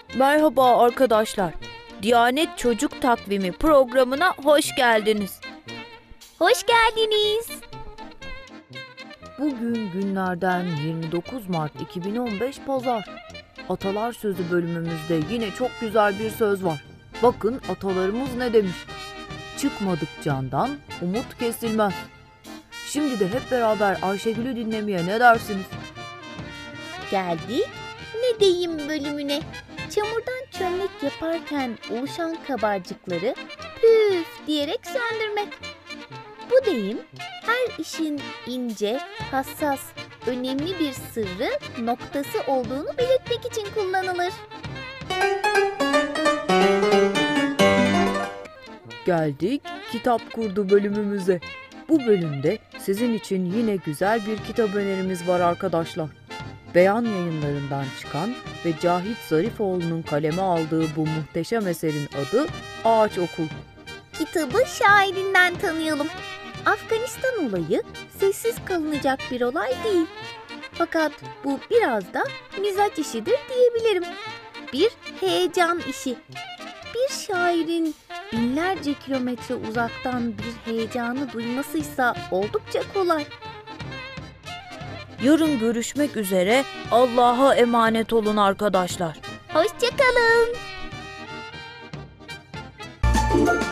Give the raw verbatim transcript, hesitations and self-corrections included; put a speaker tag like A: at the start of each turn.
A: Merhaba arkadaşlar. Diyanet Çocuk Takvimi programına hoş geldiniz.
B: Hoş geldiniz.
A: Bugün günlerden yirmi dokuz Mart iki bin on beş Pazar. Atalar Sözü bölümümüzde yine çok güzel bir söz var. Bakın atalarımız ne demiş? Çıkmadık candan umut kesilmez. Şimdi de hep beraber Ayşegül'ü dinlemeye ne dersiniz?
B: Geldik ne deyim bölümüne. Çamurdan çömlek yaparken oluşan kabarcıkları püf diyerek söndürmek. Bu deyim her işin ince, hassas, önemli bir sırrı, noktası olduğunu belirtmek için kullanılır.
A: Geldik Kitap Kurdu bölümümüze. Bu bölümde sizin için yine güzel bir kitap önerimiz var arkadaşlar. Beyan Yayınlarından çıkan ve Cahit Zarifoğlu'nun kaleme aldığı bu muhteşem eserin adı Ağaç Okul.
B: Kitabı şairinden tanıyalım. Afganistan olayı sessiz kalınacak bir olay değil. Fakat bu biraz da mizaç işidir diyebilirim. Bir heyecan işi. Bir şairin binlerce kilometre uzaktan bir heyecanı duymasıysa oldukça kolay.
A: Yarın görüşmek üzere. Allah'a emanet olun arkadaşlar.
B: Hoşça kalın.